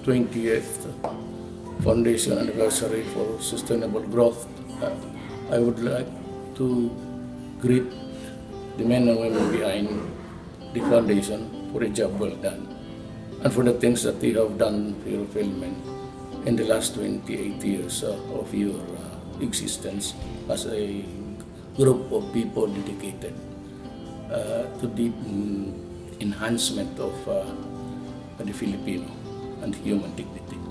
20th Foundation Anniversary for Sustainable Growth, I would like to greet the men and women behind the foundation for a job well done and for the things that they have done for your fulfillment in the last 28 years of your existence as a group of people dedicated to the enhancement of the Filipino and human dignity.